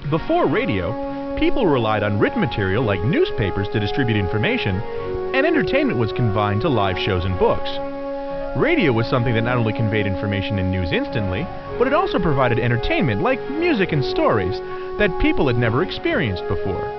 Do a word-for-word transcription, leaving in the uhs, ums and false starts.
Before radio, people relied on written material like newspapers to distribute information, and entertainment was confined to live shows and books. Radio was something that not only conveyed information and news instantly, but it also provided entertainment like music and stories that people had never experienced before.